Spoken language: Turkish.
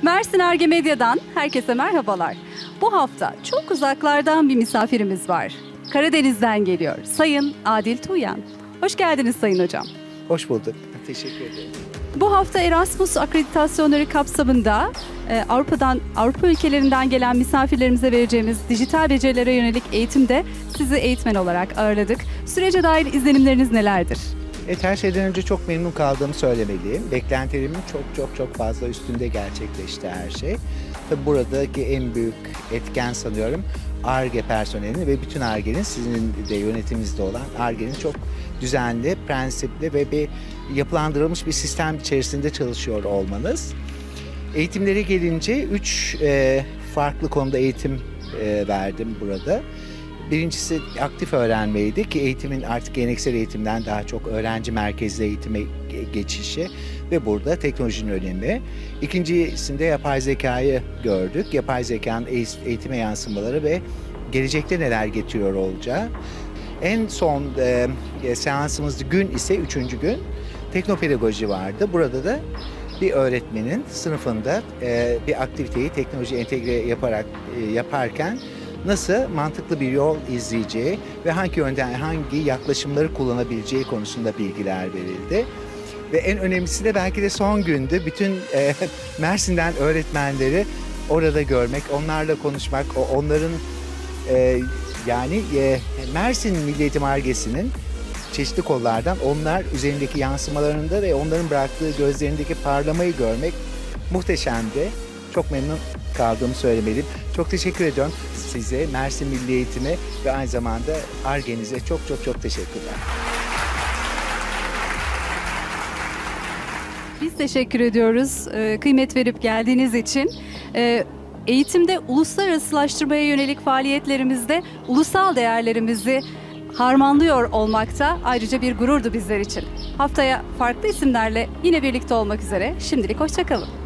Mersin Ar-Ge Medya'dan herkese merhabalar. Bu hafta çok uzaklardan bir misafirimiz var. Karadeniz'den geliyor. Sayın Adil Tuğyan. Hoş geldiniz Sayın Hocam. Hoş bulduk. Teşekkür ederim. Bu hafta Erasmus akreditasyonları kapsamında Avrupa ülkelerinden gelen misafirlerimize vereceğimiz dijital becerilere yönelik eğitimde sizi eğitmen olarak ağırladık. Sürece dair izlenimleriniz nelerdir? Her şeyden önce çok memnun kaldığımı söylemeliyim. Beklentilerimin çok fazla üstünde gerçekleşti her şey. Tabii buradaki en büyük etken sanıyorum Ar-Ge personelinin ve bütün Ar-Ge'nin, sizin de yönetiminizde olan Ar-Ge'nin çok düzenli, prensipli ve bir yapılandırılmış bir sistem içerisinde çalışıyor olmanız. Eğitimlere gelince 3 farklı konuda eğitim verdim burada. Birincisi aktif öğrenmeydi ki eğitimin artık geleneksel eğitimden daha çok öğrenci merkezli eğitime geçişi ve burada teknolojinin önemi. İkincisinde yapay zekayı gördük. Yapay zekanın eğitime yansımaları ve gelecekte neler getiriyor olacağı. En son seansımız gün ise 3. gün teknopedagoji vardı. Burada da bir öğretmenin sınıfında bir aktiviteyi teknoloji entegre yaparken nasıl mantıklı bir yol izleyeceği ve hangi yönden hangi yaklaşımları kullanabileceği konusunda bilgiler verildi. Ve en önemlisi de belki de son gündü. Bütün Mersin'den öğretmenleri orada görmek, onlarla konuşmak, onların Mersin Milli Eğitim Ar-Ge'sinin çeşitli kollardan onlar üzerindeki yansımalarında ve onların bıraktığı gözlerindeki parlamayı görmek muhteşemdi. Çok memnun kaldığımı söylemeliyim. Çok teşekkür ediyorum size, Mersin Milli Eğitim'e ve aynı zamanda Ar-Ge'nize çok teşekkürler. Biz teşekkür ediyoruz kıymet verip geldiğiniz için. Eğitimde uluslararasılaştırmaya yönelik faaliyetlerimizde ulusal değerlerimizi harmanlıyor olmakta ayrıca bir gururdu bizler için. Haftaya farklı isimlerle yine birlikte olmak üzere. Şimdilik hoşça kalın.